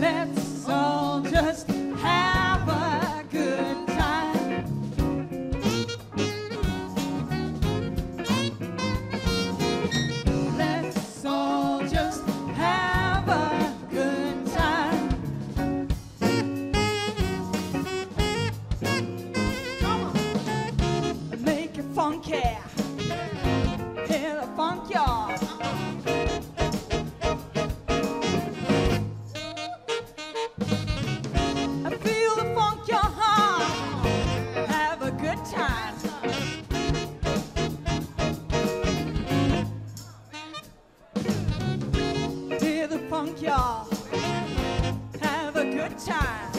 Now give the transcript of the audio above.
Let's all just have a good time. Let's all just have a good time. Come on. Make it funky. Hear the funk, y'all. Feel the funk, your heart. Have a good time. Hear the funk, y'all. Have a good time.